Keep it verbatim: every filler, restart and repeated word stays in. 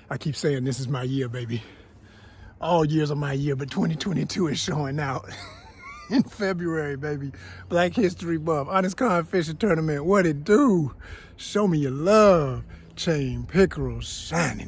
I keep saying this is my year, baby. All years are my year, but twenty twenty-two is showing out. In February, baby. Black History Month, ONYXCON fishing tournament. What it do? Show me your love. Chain pickerel shining.